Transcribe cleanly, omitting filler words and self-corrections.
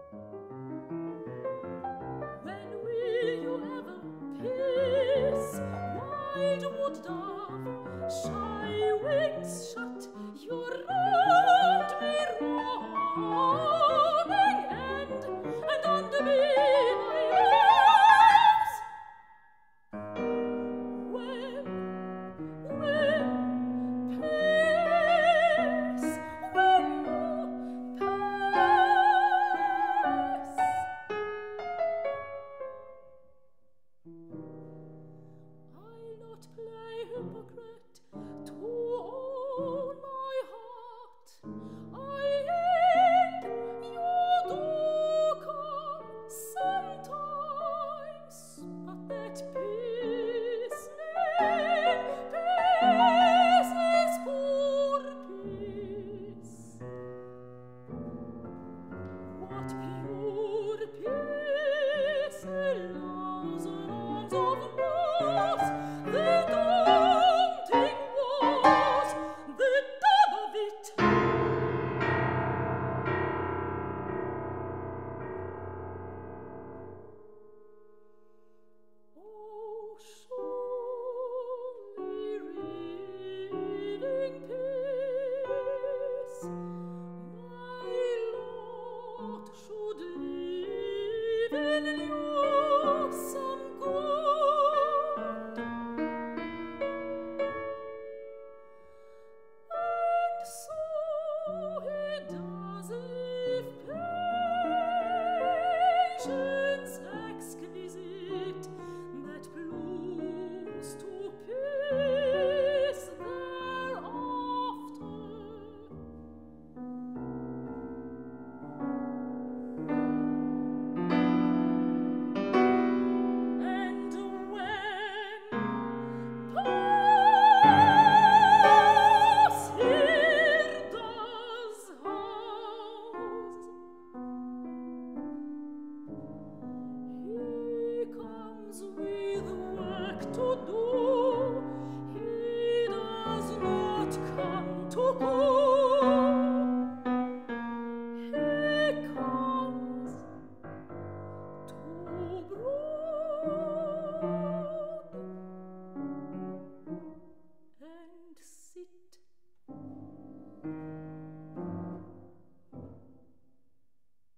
When will you ever pierce, wild wood dove, shy wings shut, you round me roaming, and under me my arms. When pierce, when pierce. I'll not play hypocrite to own my heart. I ain't you do come sometimes, but that peace is poor peace. What pure peace allows arms of wars, the daunting wars, the dub of it. Oh, surely reading peace, my lot should live in you.